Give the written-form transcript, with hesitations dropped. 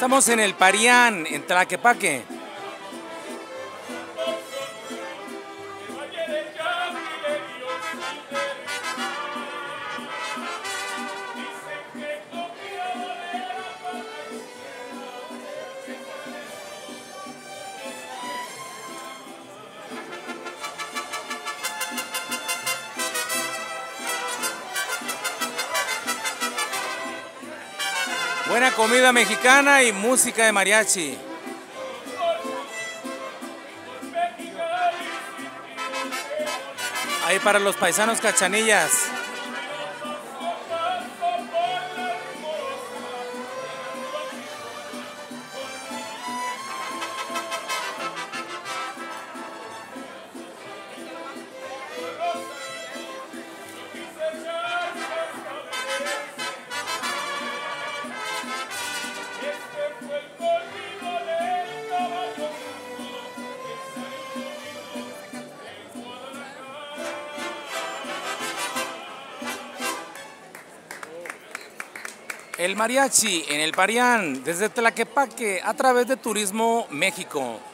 Estamos en el Parián, en Tlaquepaque. Buena comida mexicana y música de mariachi. Ahí para los paisanos cachanillas. El mariachi en el Parián, desde Tlaquepaque, a través de Turismo México.